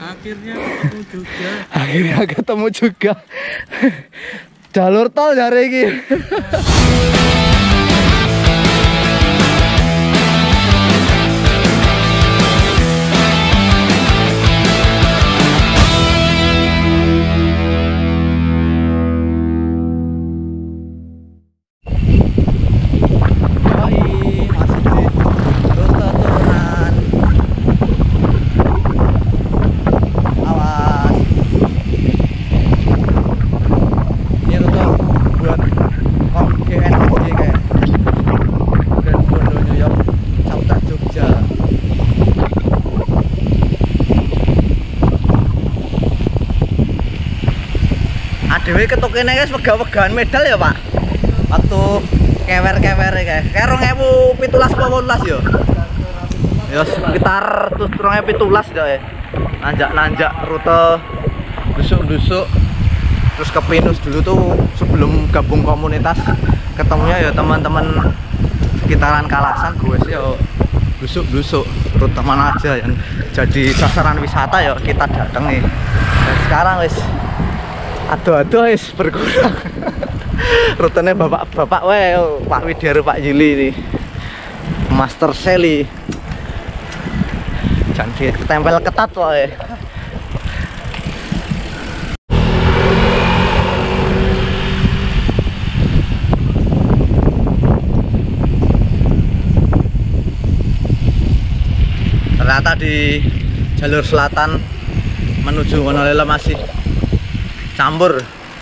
Akhirnya ketemu juga. Jalur tol jare iki. Dewe ketukene guys wega-wegan medal ya Pak. Waktu kewer-kewer kayak 2017 apa 18 ya. Ya sekitar 2017 ya. Nanjak-nanjak rute dusuk-dusuk terus ke Pinus dulu tuh sebelum gabung komunitas. Ketemunya ya teman-teman sekitaran Kalasan gue sih ya dusuk-dusuk rute mana aja yang jadi sasaran wisata ya kita datangi. Dan sekarang wis aduh wis berkurang. Rutenya bapak-bapak Pak Widiar, Pak Yuli ini Master Sally. Jangan ditempel ketat wae. Ternyata di jalur selatan menuju Wonolelo masih campur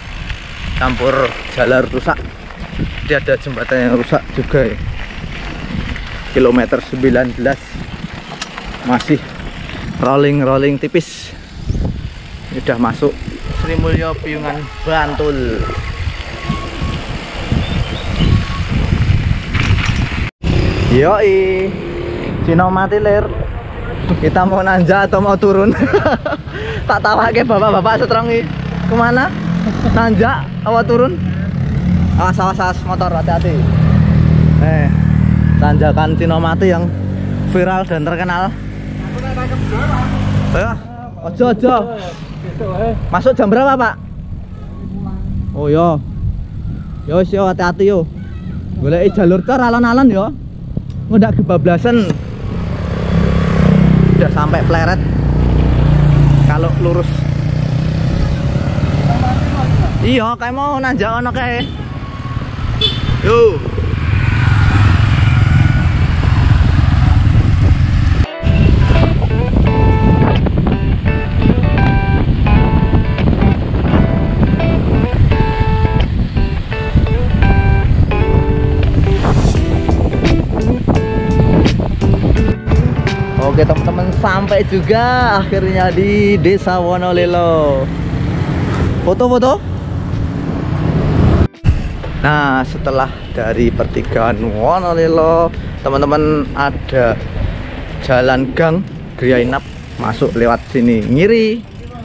jalur rusak. Jadi ada jembatan yang rusak juga ya. Kilometer 19 masih rolling tipis. Udah masuk Sri Mulyo Piungan Bantul. Yoi Cinomati lir. Kita mau nanjak atau mau turun? Tak tawake bapak-bapak setrongi. Kemana? Nanjak apa turun? Awas motor, hati-hati. Tanjakan Cinomati yang viral dan terkenal. Ojo. Masuk jam berapa Pak? Oh yo. Yo hati-hati yo. Goleki jalur tor alon-alon yo. Ngundak kebablasan. Udah sampai Pleret. Kalau lurus. Iya, kayak mau nanjak ono kae. Yo. Oke teman-teman, sampai juga akhirnya di Desa Wonolelo. Foto-foto. Nah, setelah dari pertigaan Wonolelo, teman-teman ada jalan gang Griainap masuk lewat sini. Ngiri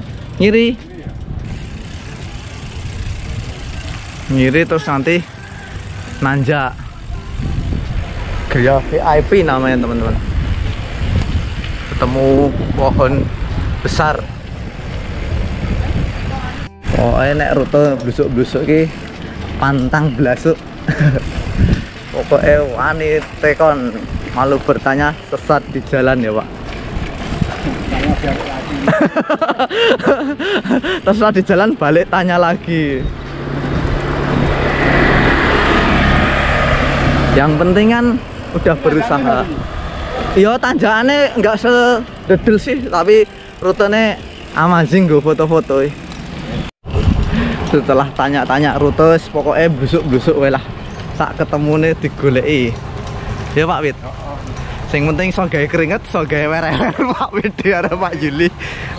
terus nanti nanjak Gria VIP namanya teman-teman. Ketemu pohon besar. Oh, enak rute blusuk-blusuk ki. Pantang blasuk. Pokoknya wani tekon malu bertanya sesat di jalan ya Pak. Terserah di jalan balik tanya lagi. Yang penting kan udah berusaha. Iya tanjakannya nggak sededel sih, tapi rutenya amazing gue foto-foto. Setelah tanya-tanya rute, pokoknya busuk-busuk lah. Sak ketemune digoleki. Ya Pak Wid. Sing penting so gawe keringet, so gawe werer Pak Wid karo Pak Yuli.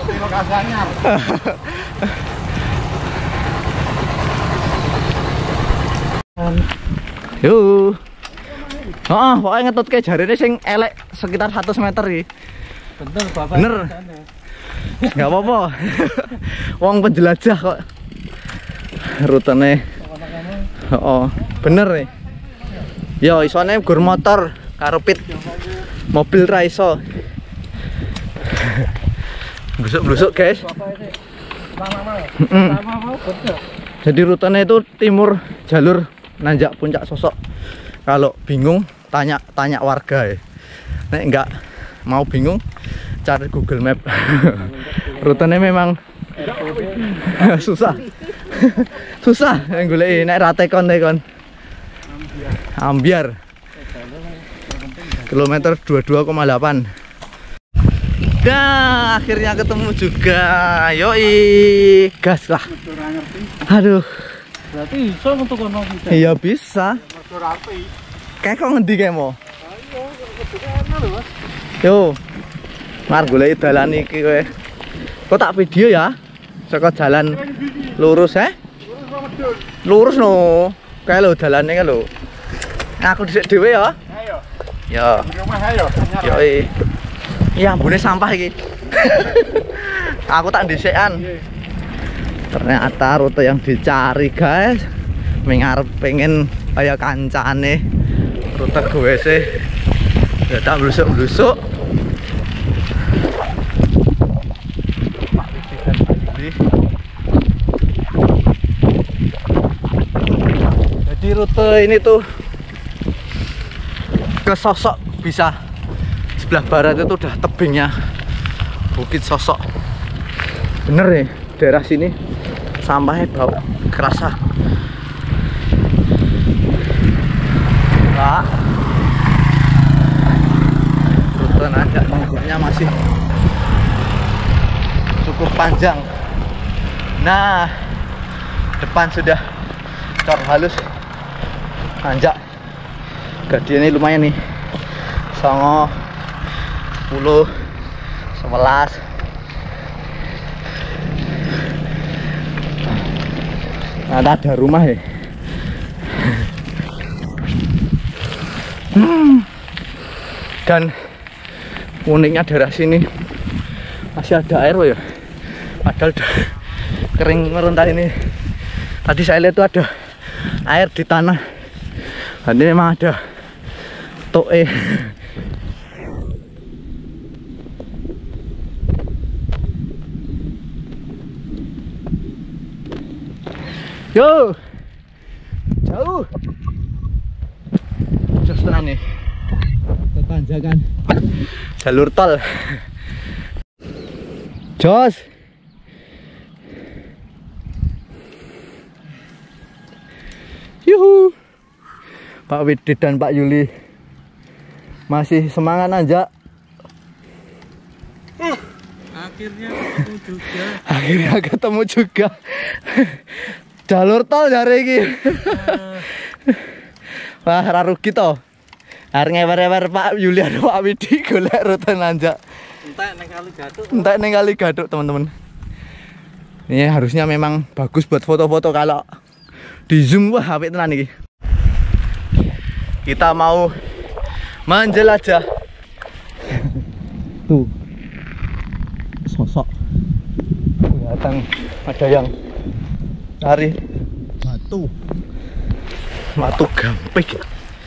Yo. Pokoknya ngetut ke jarine sing elek sekitar 100 meter iki. Bener Bapak. Bener. Enggak apa-apa. Wong penjelajah kok. Rutene. Bener nih. Yo isone gur motor karo pit mobil ra iso. Blusuk-blusuk guys. Jadi rutenya itu timur jalur nanjak puncak Sosok. Kalau bingung tanya warga ya. Nek enggak mau bingung cari Google Map. Rutenya memang susah. Susah golek nek ra tekon. Ambiar. Kilometer 22,8. Nah, akhirnya ketemu juga. Yoi, gas lah. Aduh. Berarti bisa untuk kono bisa. Iya bisa. Kayak kok ngendi kayak mau? Yo. Mar golek dalan iki kowe. Kok tak video ya? Saka jalan lurus Lurus no. Kayak lho dalane kan lho. Nah, aku dhisik dhewe ya. Ayo. Ya. Yoi. Iya, ambune sampah iki. Aku tak dhisekan. Ternyata rute yang dicari, guys. Mengarep pengen kayak kancane. Rute gue sih. Ya tak blusuk-blusuk. Jadi rute ini tuh ke Sosok bisa. Sebelah barat itu udah tebingnya Bukit Sosok. Bener nih, daerah sini sampahnya bau kerasa. Nah, rute nanjaknya masih cukup panjang. Nah, depan sudah cor halus nanjak. Gadi ini lumayan nih, 9, 10, 11. Nah, ada rumah ya. Dan uniknya daerah sini masih ada air ya. Padahal udah kering meronta ini. Tadi saya lihat tuh ada air di tanah. Dan ini memang ada toke. Yo, jauh. Jos tenan nih. Ketanjakan jalur tol. Jos. Yuhu. Pak Widit dan Pak Yuli masih semangat nanjak. Akhirnya ketemu juga. Jalur tol jare iki. Wah, ra rugi to. Arep ngewer-ewer Pak Yuli dan Pak Widit golek rute nanjak. Entek ning Kali Gaduk, teman-teman. Ini harusnya memang bagus buat foto-foto, kalau di zoom wah apik tenan iki. Kita mau menjelajah. Tuh. Sosok. Kelihatan ada yang cari batu gamping.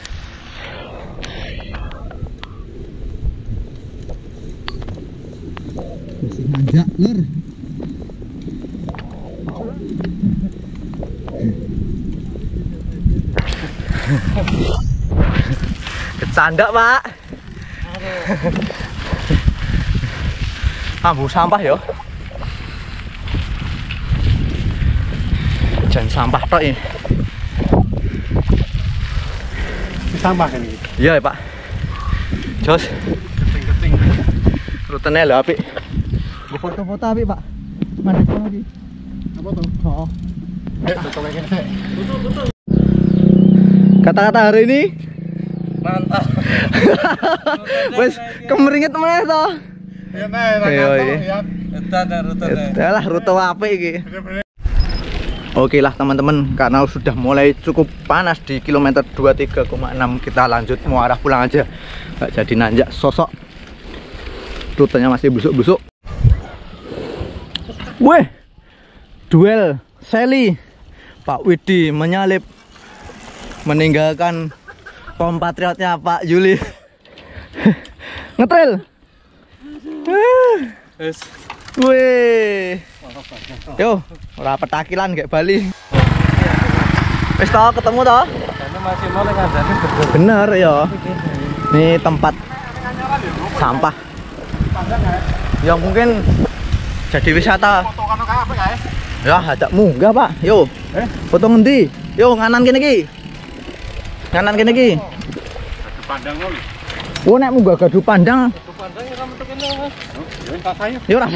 Masih nanjak lur. Kecanda Pak. Ambu sampah yo. Jangan sampah tok ini. Sampah kan ini? Iya Pak. Jos. Keting-keting. Rutenya lho apik. Foto-foto apik Pak. Mandek lagi. Apa tuh? Oh. Foto-foto. Kata-kata hari ini mantap. Wes kemeringet meneh to. Ya nah, rute apik iki. Oke lah teman-teman, karena sudah mulai cukup panas di kilometer 23,6, kita lanjut muarah pulang aja. Nggak jadi nanjak Sosok. Rutenya masih busuk-busuk. Weh, duel Sally. Pak Widi menyalip, meninggalkan kompatriotnya Pak Yuli. Ngetrail. Wih. Yo, ora petakilan kayak Bali. Wis toh ketemu toh? Ini masih mau ngandani bener. Bener ya. Ini tempat sampah. Yang mungkin jadi wisata. Ya, ada munggah, Pak. Yo. Foto ngendi? Yo, nganan kene iki. Nganan kene iki. Gadu pandang lho. Oh, nek munggah gadu pandang. Gadu pandang ya metu kene, Mas. Yo tas ayo. Yo rasa.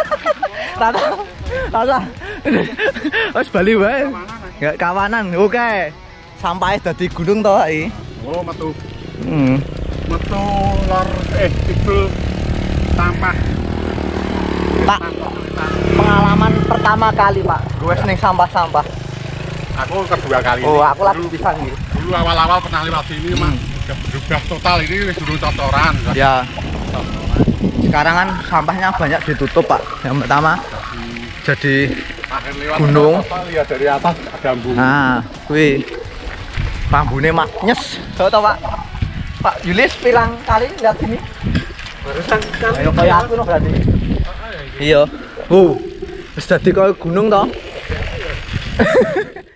Rasa. Wes Bali wae. Enggak kawanan. Oke. Sampahnya dadi gunung toh iki. Oh, metu. Hmm. Metu lor tibel sampah. Pak, pengalaman pertama kali, Pak. Gue ning sampah-sampah. Aku kedua kali. Oh, aku lagi pisan gitu. Dulu awal-awal pernah lewat sini mah udah berubah total, ini wis durung cocoran. Ya. Sekarang kan sampahnya banyak ditutup, Pak. Yang pertama jadi Akhir lewat gunung. Lihat dari atas ada embung. Nah, kuwi rambune mak nyes. Tahu toh, Pak? Pak Yulis pilang kali lihat sini? Barusan kali. Ayo kayak aku no berarti. Iya. Wis dadi koyo gunung toh.